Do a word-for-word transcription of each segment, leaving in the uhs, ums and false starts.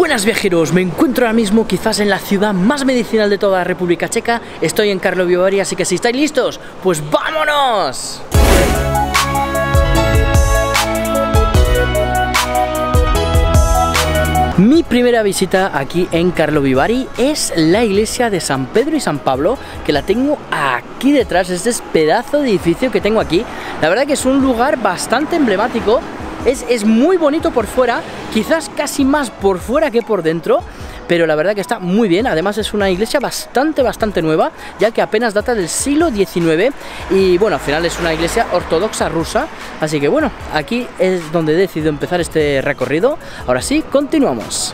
Buenas viajeros, me encuentro ahora mismo quizás en la ciudad más medicinal de toda la República Checa. Estoy en Karlovy Vary, así que si estáis listos, pues ¡vámonos! Mi primera visita aquí en Karlovy Vary es la iglesia de San Pedro y San Pablo, que la tengo aquí detrás, es este pedazo de edificio que tengo aquí. La verdad que es un lugar bastante emblemático, es, es muy bonito por fuera, quizás casi más por fuera que por dentro, pero la verdad que está muy bien. Además es una iglesia bastante, bastante nueva, ya que apenas data del siglo diecinueve y bueno, al final es una iglesia ortodoxa rusa, así que bueno, aquí es donde he decidido empezar este recorrido. Ahora sí, continuamos.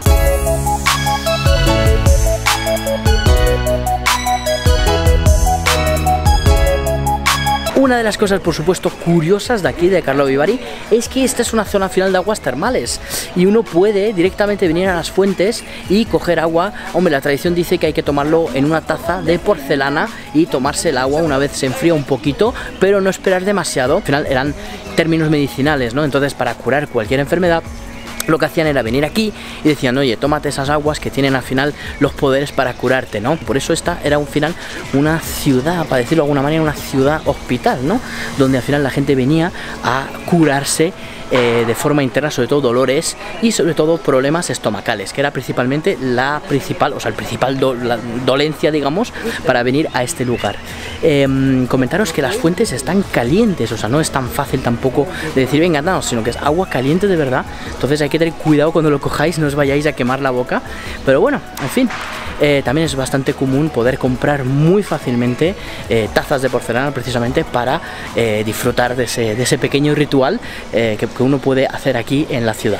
Una de las cosas, por supuesto, curiosas de aquí, de Karlovy Vary, es que esta es una zona final de aguas termales y uno puede directamente venir a las fuentes y coger agua. Hombre, la tradición dice que hay que tomarlo en una taza de porcelana y tomarse el agua una vez se enfría un poquito, pero no esperar demasiado. Al final eran términos medicinales, ¿no? Entonces, para curar cualquier enfermedad, lo que hacían era venir aquí y decían, oye, tómate esas aguas que tienen al final los poderes para curarte, ¿no? Por eso esta era un final una ciudad, para decirlo de alguna manera, una ciudad hospital, ¿no? Donde al final la gente venía a curarse eh, de forma interna, sobre todo dolores y sobre todo problemas estomacales, que era principalmente la principal, o sea, el principal do, la dolencia, digamos, para venir a este lugar. Eh, comentaros que las fuentes están calientes, o sea, no es tan fácil tampoco de decir, venga, no, sino que es agua caliente de verdad, entonces hay que tener cuidado cuando lo cojáis, no os vayáis a quemar la boca, pero bueno, en fin. Eh, también es bastante común poder comprar muy fácilmente eh, tazas de porcelana precisamente para eh, disfrutar de ese, de ese pequeño ritual eh, que, que uno puede hacer aquí en la ciudad.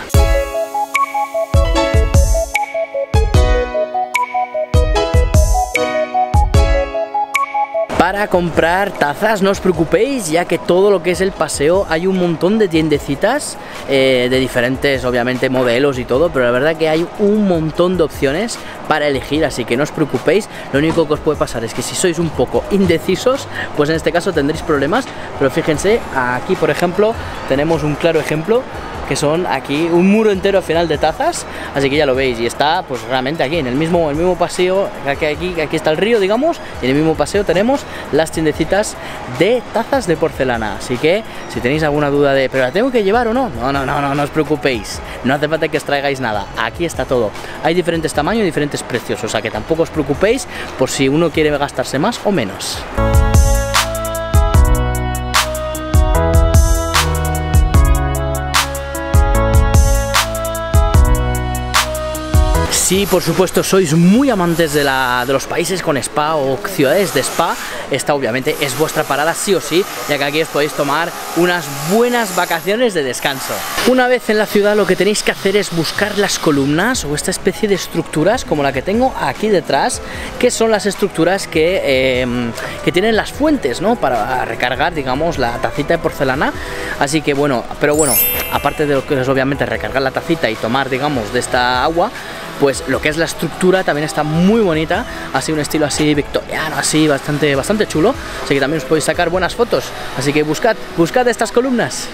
Para comprar tazas no os preocupéis, ya que todo lo que es el paseo hay un montón de tiendecitas eh, de diferentes, obviamente, modelos y todo, pero la verdad que hay un montón de opciones para elegir, así que no os preocupéis. Lo único que os puede pasar es que si sois un poco indecisos, pues en este caso tendréis problemas, pero fíjense, aquí por ejemplo tenemos un claro ejemplo, que son aquí un muro entero al final de tazas, así que ya lo veis, y está pues realmente aquí en el mismo, el mismo paseo, aquí, aquí, aquí está el río, digamos, y en el mismo paseo tenemos las tiendecitas de tazas de porcelana, así que si tenéis alguna duda de, ¿pero la tengo que llevar o no? No, no, no, no, no os preocupéis, no hace falta que os traigáis nada, aquí está todo, hay diferentes tamaños y diferentes precios, o sea que tampoco os preocupéis por si uno quiere gastarse más o menos. Si por supuesto sois muy amantes de, la, de los países con spa o ciudades de spa, esta obviamente es vuestra parada sí o sí, ya que aquí os podéis tomar unas buenas vacaciones de descanso. Una vez en la ciudad lo que tenéis que hacer es buscar las columnas o esta especie de estructuras como la que tengo aquí detrás, que son las estructuras que, eh, que tienen las fuentes, ¿no? Para recargar, digamos, la tacita de porcelana. Así que bueno, pero bueno, aparte de lo que es obviamente recargar la tacita y tomar, digamos, de esta agua, pues lo que es la estructura también está muy bonita, así un estilo así victoriano, así bastante, bastante chulo, así que también os podéis sacar buenas fotos, así que buscad, buscad estas columnas.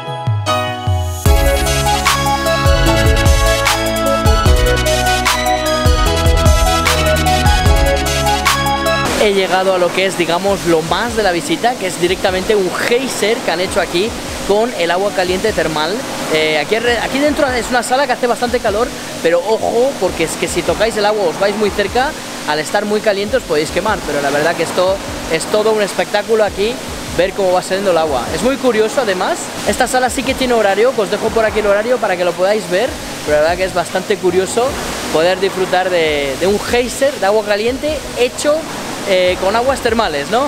He llegado a lo que es, digamos, lo más de la visita, que es directamente un geyser que han hecho aquí con el agua caliente termal. Eh, aquí, aquí dentro es una sala que hace bastante calor, pero ojo, porque es que si tocáis el agua os vais muy cerca, al estar muy caliente os podéis quemar, pero la verdad que esto es todo un espectáculo aquí, ver cómo va saliendo el agua. Es muy curioso además, esta sala sí que tiene horario, que os dejo por aquí el horario para que lo podáis ver, pero la verdad que es bastante curioso poder disfrutar de, de un geyser de agua caliente hecho eh, con aguas termales, ¿no?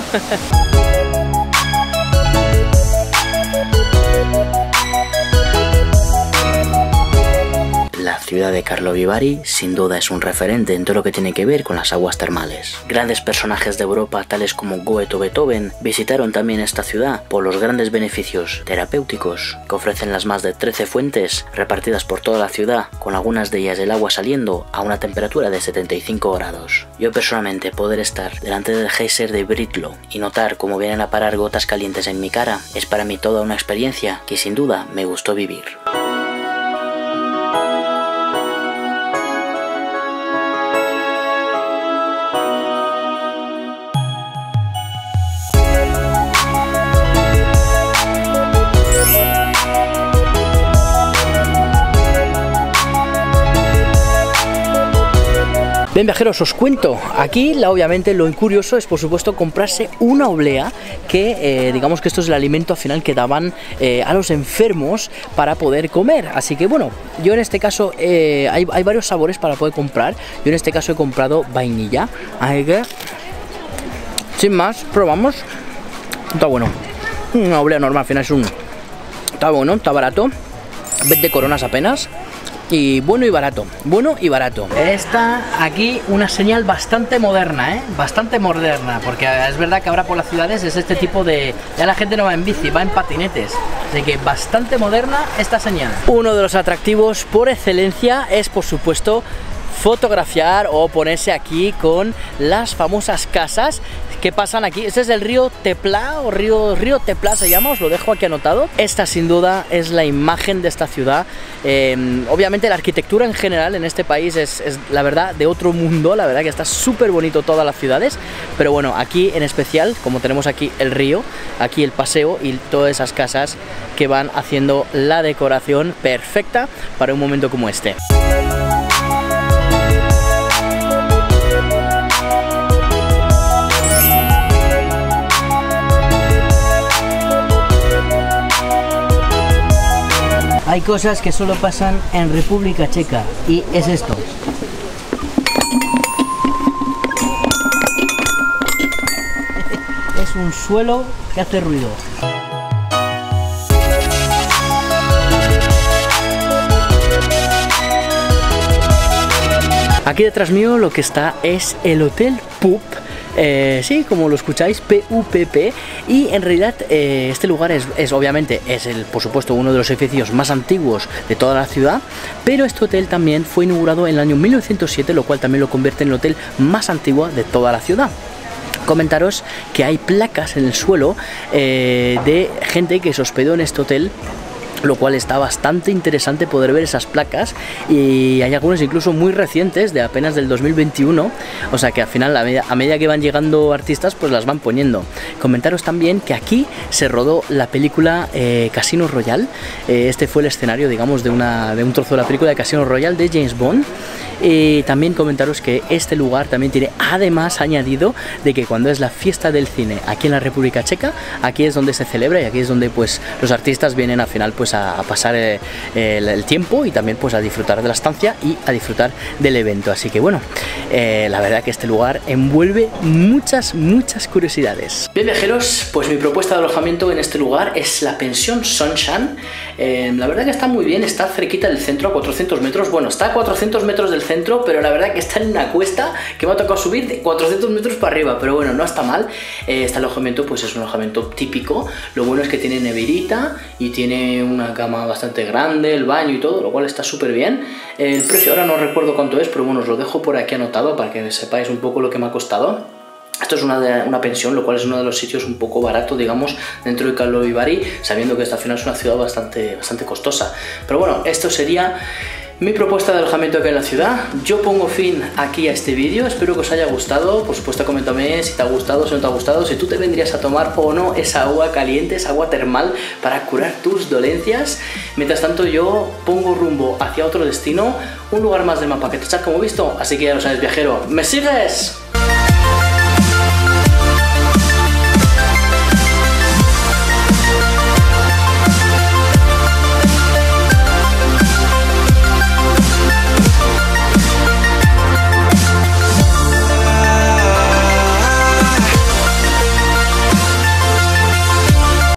La ciudad de Karlovy Vary sin duda es un referente en todo lo que tiene que ver con las aguas termales. Grandes personajes de Europa tales como Goethe o Beethoven visitaron también esta ciudad por los grandes beneficios terapéuticos que ofrecen las más de trece fuentes repartidas por toda la ciudad, con algunas de ellas el agua saliendo a una temperatura de setenta y cinco grados. Yo personalmente poder estar delante del geyser de Britlo y notar cómo vienen a parar gotas calientes en mi cara es para mí toda una experiencia que sin duda me gustó vivir. Bien, viajeros, os cuento, aquí la, obviamente lo curioso es por supuesto comprarse una oblea, que eh, digamos que esto es el alimento al final que daban eh, a los enfermos para poder comer. Así que bueno, yo en este caso eh, hay, hay varios sabores para poder comprar. Yo en este caso he comprado vainilla, así que sin más, probamos. Está bueno, una oblea normal, al final es un... Está bueno, está barato, veinte coronas apenas. Y bueno y barato, bueno y barato. Está aquí una señal bastante moderna, ¿eh? Bastante moderna, porque es verdad que ahora por las ciudades es este tipo de... Ya la gente no va en bici, va en patinetes. Así que bastante moderna esta señal. Uno de los atractivos por excelencia es, por supuesto, fotografiar o ponerse aquí con las famosas casas que pasan aquí. Este es el río Teplá o río, río Teplá se llama, os lo dejo aquí anotado. Esta sin duda es la imagen de esta ciudad. Eh, obviamente la arquitectura en general en este país es, es la verdad de otro mundo, la verdad que está súper bonito todas las ciudades, pero bueno, aquí en especial, como tenemos aquí el río, aquí el paseo y todas esas casas que van haciendo la decoración perfecta para un momento como este. Hay cosas que solo pasan en República Checa y es esto. Es un suelo que hace ruido. Aquí detrás mío lo que está es el Hotel Pup. Eh, sí, como lo escucháis, P U P P, y en realidad eh, este lugar es, es obviamente, es el, por supuesto, uno de los edificios más antiguos de toda la ciudad, pero este hotel también fue inaugurado en el año mil novecientos siete, lo cual también lo convierte en el hotel más antiguo de toda la ciudad. Comentaros que hay placas en el suelo eh, de gente que se hospedó en este hotel, lo cual está bastante interesante poder ver esas placas, y hay algunas incluso muy recientes de apenas del dos mil veintiuno, o sea que al final a medida, a medida que van llegando artistas pues las van poniendo. Comentaros también que aquí se rodó la película eh, Casino Royale. Eh, este fue el escenario, digamos, de, una, de un trozo de la película de Casino Royale de James Bond. Y también comentaros que este lugar también tiene además añadido de que cuando es la fiesta del cine aquí en la República Checa, aquí es donde se celebra y aquí es donde pues los artistas vienen al final pues a, a pasar eh, el, el tiempo y también pues a disfrutar de la estancia y a disfrutar del evento. Así que bueno, eh, la verdad que este lugar envuelve muchas, muchas curiosidades. Bien, viajeros, pues mi propuesta de alojamiento en este lugar es la pensión Sunshine. Eh, la verdad que está muy bien, está cerquita del centro, a cuatrocientos metros, bueno, está a cuatrocientos metros del centro, pero la verdad que está en una cuesta que me ha tocado subir de cuatrocientos metros para arriba, pero bueno, no está mal. Eh, este alojamiento pues es un alojamiento típico, lo bueno es que tiene neverita y tiene una cama bastante grande, el baño y todo, lo cual está súper bien. Eh, el precio ahora no recuerdo cuánto es, pero bueno, os lo dejo por aquí anotado para que sepáis un poco lo que me ha costado. Esto es una, de, una pensión, lo cual es uno de los sitios un poco barato, digamos, dentro de Karlovy Vary, sabiendo que esta al final es una ciudad bastante, bastante costosa. Pero bueno, esto sería mi propuesta de alojamiento aquí en la ciudad. Yo pongo fin aquí a este vídeo, espero que os haya gustado. Por supuesto, coméntame si te ha gustado, si no te ha gustado, si tú te vendrías a tomar o no esa agua caliente, esa agua termal para curar tus dolencias. Mientras tanto, yo pongo rumbo hacia otro destino, un lugar más del mapa que te echas como visto. Así que ya lo sabes, viajero, ¿me sigues?